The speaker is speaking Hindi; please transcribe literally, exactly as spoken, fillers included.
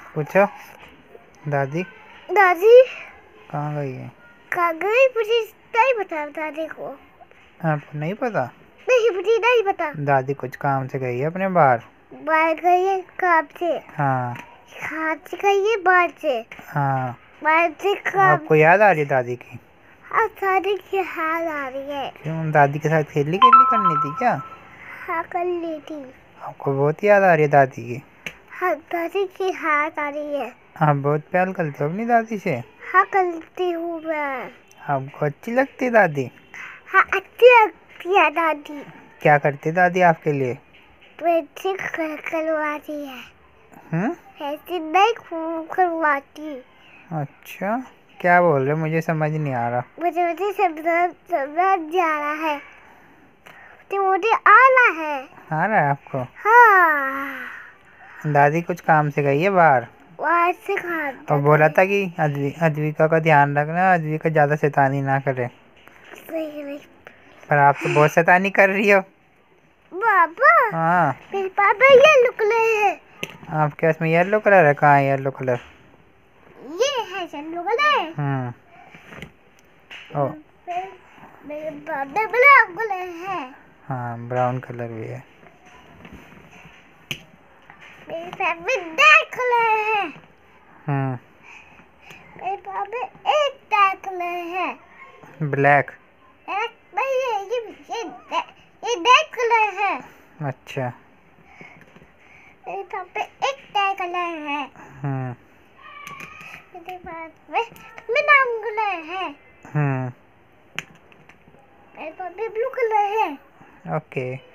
पूछो। दादी दादी कहाँ गई है? कहाँ गई मुझे नहीं पता दादी को। आपको नहीं पता? नहीं मुझे नहीं पता। दादी कुछ काम से गई है अपने बाहर। बाहर गई है काम से। हाँ कहाँ से गई है? बाहर से। हाँ। बाहर से काम। आपको याद आ रही है दादी की? हाँ दादी की हाल आ रही है। क्यों, दादी के साथ खेलने खेलनी करनी थी क्या? हाँ कर ली थी। आपको बहुत याद आ रही है दादी की? हाँ दादी की हाल आ रही है। आप बहुत प्यार करते हो अपनी दादी से? हाँ करती हूँ मैं। आपको अच्छी लगती है दादी? हाँ अच्छी लगती है दादी। क्या करती है दादी आपके लिए? पेंसिल करवाती है। हम्म। ऐसे नहीं करवाती। अच्छा, क्या बोल रहे हो? मुझे समझ नहीं आ रहा। मुझे मुझे समझा समझ जा रहा है। तो मुझे आना है। आ रहा है आपको? हाँ दादी कुछ काम से गई है बाहर वहाँ से खा और बोला था कि अद्वि अद्विका का ध्यान रखना, अद्विका ज़्यादा शैतानी ना करे। नहीं नहीं पर आप तो बहुत शैतानी कर रही हो। पापा हाँ। मेरे पापा ये लुक रहे हैं। आपके इसमें येलो कलर है? कहाँ है येलो कलर? ये है येलो कलर। हम्म। ओ मेरे पापा ब्लैक कलर है। हाँ, ब्राउन कलर भी है। मेरे पापा डार्क कलर है। हम्म। मेरे पापा एक डार्क कलर है। ब्लैक। एक नहीं है ये ये ये डार्क कलर है। अच्छा। मेरे पापा एक डार्क कलर है। हम्म। मेरे पापा ब्राउन कलर है। हम्म। मेरे पापा ब्लू कलर है। ओके।